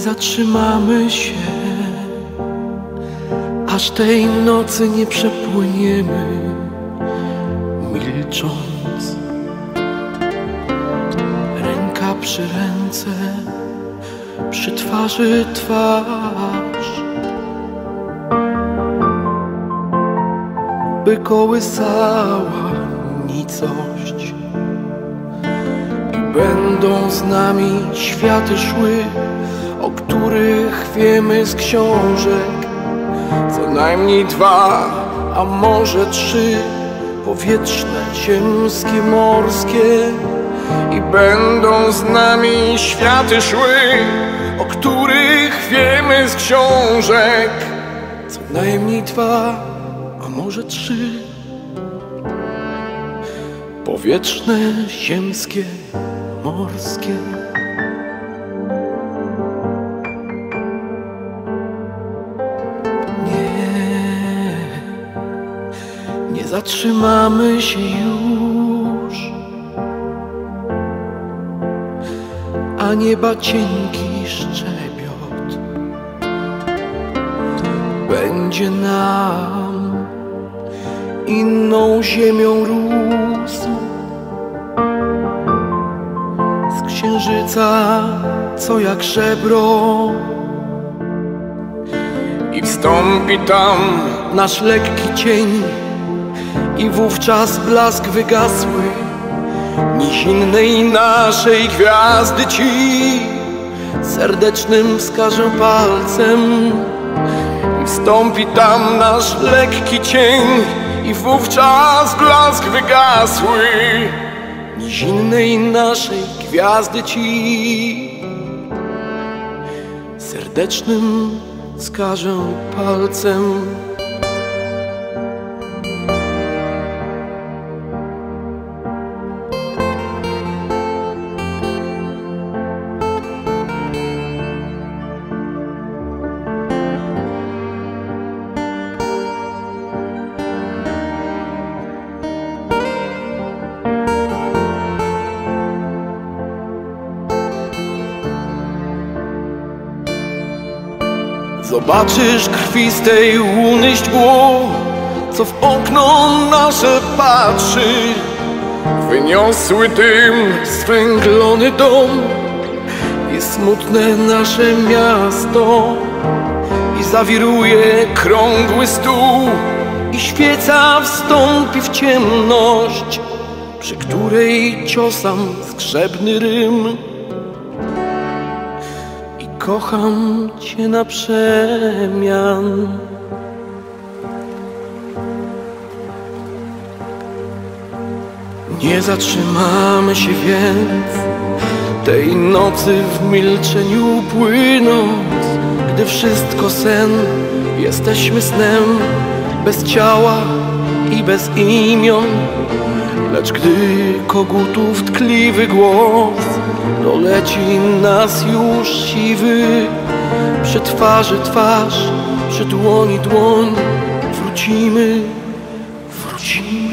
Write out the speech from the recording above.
zatrzymamy się, aż tej nocy nie przepłyniemy, milcząc, ręka przy ręce, przy twarzy twarz, by kołysała nicość. I będą z nami światy szły, o których wiemy z książek, co najmniej 2, a może 3, powietrzne, ziemskie, morskie. I będą z nami światy szły, o których wiemy z książek, co najmniej 2, a może 3, powietrzne, ziemskie, morskie. Nie zatrzymamy się już, a nieba cienki szczebiot będzie nam inną ziemią rósł. Z księżyca, co jak żebro, i wstąpi tam nasz lekki cień, i wówczas blask wygasły nizinnej naszej gwiazdy ci serdecznym wskażę palcem. I wstąpi tam nasz lekki cień, i wówczas blask wygasły nizinnej naszej gwiazdy ci serdecznym wskażę palcem. Zobaczysz krwistej łuny źdźbło, co w okno nasze patrzy. Wyniosły dym zwęglony dom i smutne nasze miasto. I zawiruje krągły stół, i świeca wstąpi w ciemność, przy której ciosam zgrzebny rym. Kocham cię na przemian. Nie zatrzymamy się więc tej nocy w milczeniu płynąc, gdy wszystko sen, jesteśmy snem, bez ciała i bez imion. Lecz gdy kogutów tkliwy głos doleci nas już siwy, przy twarzy twarz, przy dłoni dłoń, wrócimy, wrócimy.